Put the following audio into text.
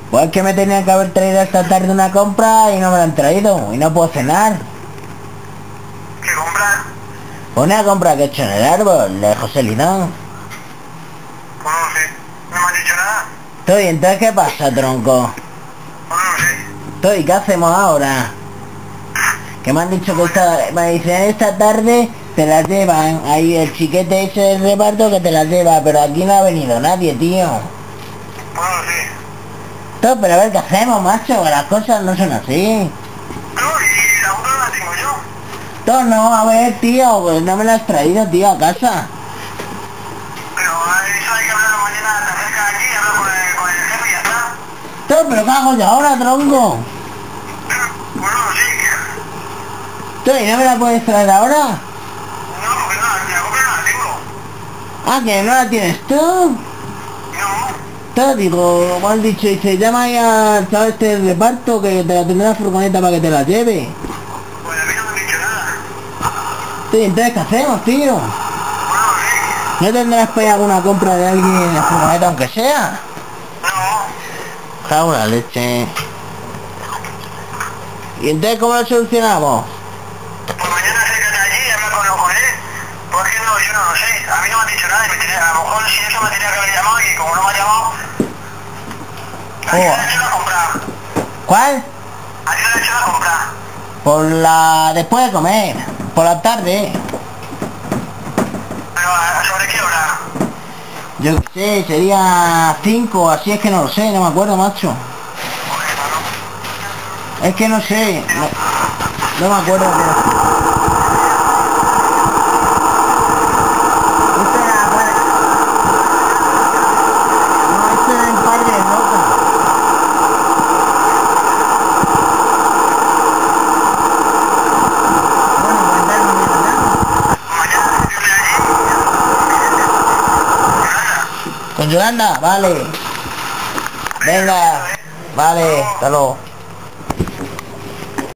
Pues que me tenían que haber traído esta tarde una compra y no me la han traído. Y no puedo cenar. ¿Qué compras? Una compra que he hecho en el árbol de José Lidón. Pues no lo sé. No me has dicho nada. Estoy, entonces ¿qué pasa, tronco? Pues no lo sé. Estoy, ¿qué hacemos ahora? Que me han dicho que me dicen esta tarde te las llevan. Ahí el chiquete ese del reparto que te las lleva, pero aquí no ha venido nadie, tío. Pues no lo sé. Todo, pero a ver qué hacemos, macho, que las cosas no son así. No, y la otra la tengo yo. Todo no, a ver, tío, pues no me la has traído, tío, a casa. Pero eso hay que hablarlo mañana, te acercas aquí y hablas con el jefe y ya está. Todo, pero ¿qué hago yo ahora, tronco? Pues no lo sé. Todo, ¿y no me la puedes traer ahora? No, porque no, la compra no la tengo. Ah, que no la tienes tú. No. Todo, digo, como has dicho, y se llama ya al chaval este del reparto que te la tendrá la furgoneta para que te la lleve. Pues a mí no me han dicho nada. Tío, entonces, ¿qué hacemos, tío? Pues no lo sé. ¿No tendrás para ir alguna compra de alguien en la furgoneta, aunque sea? No. Cago en la leche. ¿Y entonces cómo lo solucionamos? Pues mañana acércate allí y habla con él. Porque no, yo no lo sé. A mí no me han dicho nada y a lo mejor si eso me tenía que haber llamado y como no me ha llamado... ¿A qué le han hecho la compra? ¿Cuál? ¿A qué le han hecho la compra? Por la... después de comer. Por la tarde. Pero ¿sobre qué hora? Yo qué sé, sería 5, así es que no lo sé, no me acuerdo, macho. Es que no sé, no me acuerdo. Esto era el padre de Roca. Bueno, pues dale una mirada. Mañana acércate allí y... ¿Con Yolanda? Vale. Venga, vale, hasta luego.